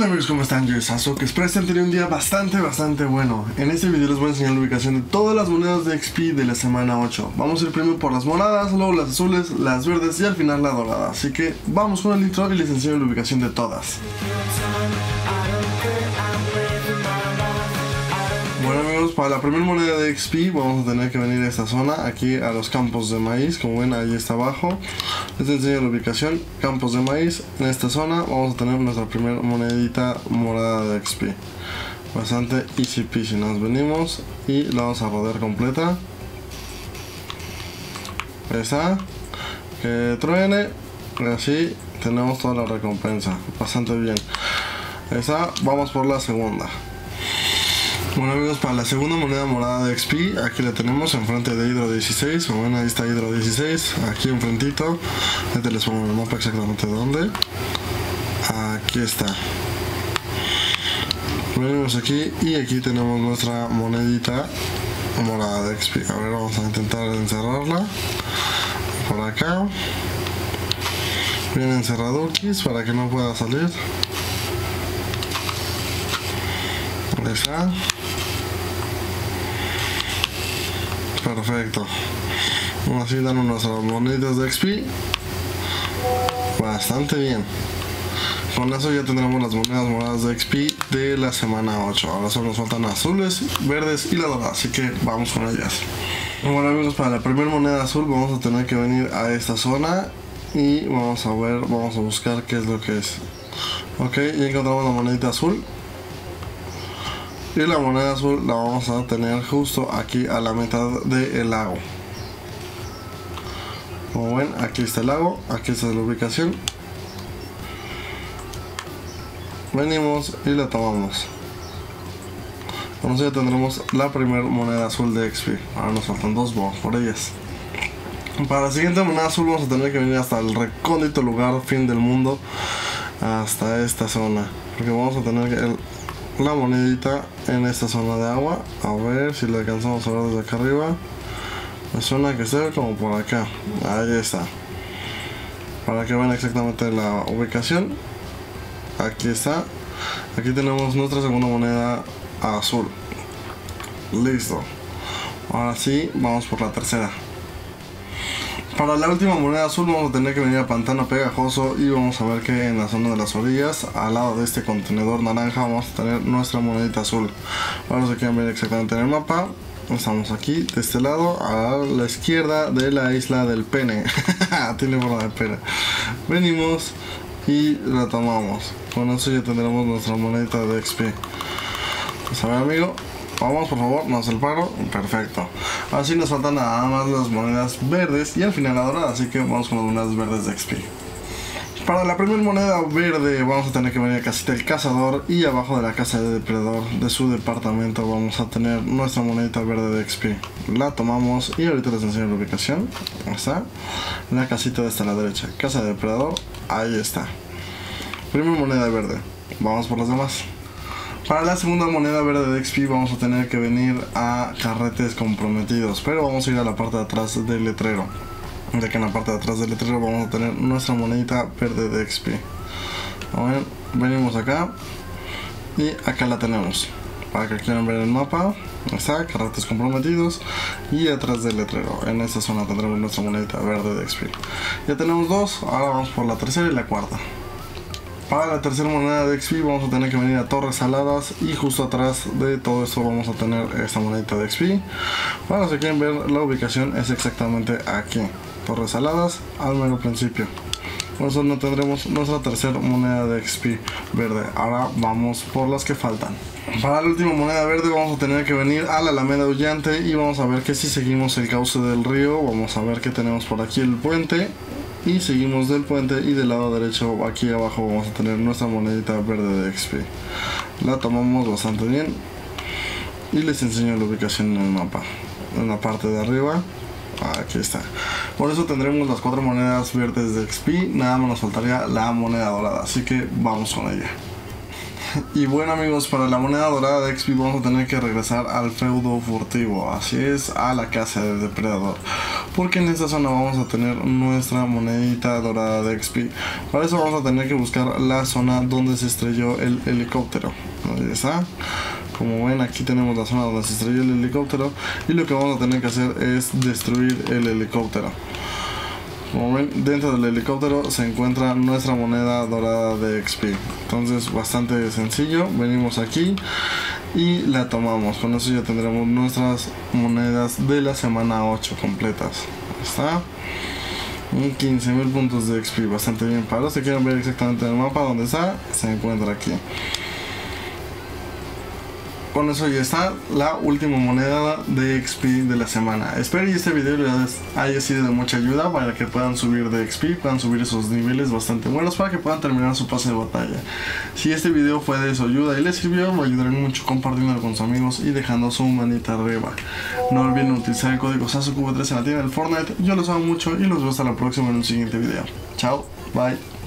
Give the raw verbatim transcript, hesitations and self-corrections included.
onda amigos? ¿Cómo están? Yo soy Sasuke, espero que estén teniendo un día bastante, bastante bueno. En este video les voy a enseñar la ubicación de todas las monedas de X P de la semana ocho. Vamos a ir primero por las moradas, luego las azules, las verdes y al final la dorada. Así que vamos con el intro y les enseño la ubicación de todas. Bueno amigos, para la primera moneda de X P vamos a tener que venir a esta zona, aquí a los campos de maíz. Como ven, ahí está abajo. Les enseño la ubicación, campos de maíz. En esta zona vamos a tener nuestra primera monedita morada de X P. Bastante easy peasy. Nos venimos y la vamos a rodear completa. Esa, que truene, y así tenemos toda la recompensa. Bastante bien. Esa, vamos por la segunda. Bueno amigos, para la segunda moneda morada de X P, aquí la tenemos enfrente de Hydro dieciséis. Bueno, ahí está Hydro dieciséis, aquí enfrentito. Ahorita les pongo en el mapa exactamente dónde. Aquí está. Venimos aquí y aquí tenemos nuestra monedita morada de X P. A ver, vamos a intentar encerrarla por acá. Bien encerradukis para que no pueda salir. Ahí está. Perfecto. Así dan nuestras moneditas de X P. Bastante bien. Con eso ya tendremos las monedas moradas de X P de la semana ocho. Ahora solo nos faltan azules, verdes y la dorada. Así que vamos con ellas. Bueno amigos, para la primera moneda azul vamos a tener que venir a esta zona. Y vamos a ver, vamos a buscar qué es lo que es. Ok, ya encontramos la monedita azul. Y la moneda azul la vamos a tener justo aquí a la mitad del lago. Como ven, aquí está el lago, aquí está la ubicación. Venimos y la tomamos. Con eso ya tendremos la primera moneda azul de X P. Ahora nos faltan dos, vamos por ellas. Para la siguiente moneda azul vamos a tener que venir hasta el recóndito lugar, fin del mundo. Hasta esta zona. Porque vamos a tener que... El, la monedita en esta zona de agua. A ver si la alcanzamos a ver desde acá arriba. Me suena que esté como por acá. Ahí está. Para que vean exactamente la ubicación. Aquí está. Aquí tenemos nuestra segunda moneda azul. Listo. Ahora sí, vamos por la tercera. Para la última moneda azul vamos a tener que venir a Pantano Pegajoso y vamos a ver que en la zona de las orillas, al lado de este contenedor naranja, vamos a tener nuestra monedita azul. Vamos a ver exactamente en el mapa. Estamos aquí, de este lado, a la izquierda de la isla del pene. Tiene forma de pene. Venimos y la tomamos. Con eso ya tendremos nuestra monedita de X P. Pues a ver amigo. Vamos, por favor, no hace el paro. Perfecto. Así nos faltan nada más las monedas verdes y al final la dorada. Así que vamos con las monedas verdes de X P. Para la primera moneda verde vamos a tener que venir a casita del cazador. Y abajo de la casa de depredador de su departamento vamos a tener nuestra monedita verde de X P. La tomamos y ahorita les enseño la ubicación. Ahí está. La casita de esta a la derecha. Casa de depredador. Ahí está. Primera moneda verde. Vamos por las demás. Para la segunda moneda verde de X P vamos a tener que venir a carretes comprometidos, pero vamos a ir a la parte de atrás del letrero, ya que en la parte de atrás del letrero vamos a tener nuestra monedita verde de X P. A ver, venimos acá y acá la tenemos. Para que quieran ver el mapa, está, carretes comprometidos y atrás del letrero. En esta zona tendremos nuestra monedita verde de X P. Ya tenemos dos, ahora vamos por la tercera y la cuarta. Para la tercera moneda de X P vamos a tener que venir a Torres Saladas y justo atrás de todo esto vamos a tener esta monedita de X P. Para los que quieren ver la ubicación es exactamente aquí, Torres Saladas al mero principio. Por eso no tendremos nuestra tercera moneda de X P verde. Ahora vamos por las que faltan. Para la última moneda verde vamos a tener que venir a la Alameda Aullante y vamos a ver que si seguimos el cauce del río, vamos a ver que tenemos por aquí el puente. Y seguimos del puente y del lado derecho aquí abajo vamos a tener nuestra monedita verde de X P. La tomamos bastante bien y les enseño la ubicación en el mapa. En la parte de arriba, aquí está. Por eso tendremos las cuatro monedas verdes de X P. Nada más nos faltaría la moneda dorada, así que vamos con ella. Y bueno amigos, para la moneda dorada de X P vamos a tener que regresar al feudo furtivo, así es, a la casa del depredador. porque en esta zona vamos a tener nuestra monedita dorada de X P. Para eso vamos a tener que buscar la zona donde se estrelló el helicóptero. Ahí está. Como ven, aquí tenemos la zona donde se estrelló el helicóptero y lo que vamos a tener que hacer es destruir el helicóptero. Como ven, dentro del helicóptero se encuentra nuestra moneda dorada de X P. Entonces, bastante sencillo. Venimos aquí y la tomamos. Con eso ya tendremos nuestras monedas de la semana ocho completas. Ahí está. quince mil puntos de X P, bastante bien. Para los que quieran ver exactamente el mapa donde está, se encuentra aquí. Con eso ya está la última moneda de X P de la semana. Espero que este video les haya sido de mucha ayuda para que puedan subir de X P, puedan subir esos niveles bastante buenos para que puedan terminar su pase de batalla. Si este video fue de su ayuda y les sirvió, me ayudarán mucho compartiéndolo con sus amigos y dejando su manita arriba. No olviden utilizar el código SASUCUV tres en la tienda del Fortnite. Yo los amo mucho y los veo hasta la próxima en un siguiente video. Chao, bye.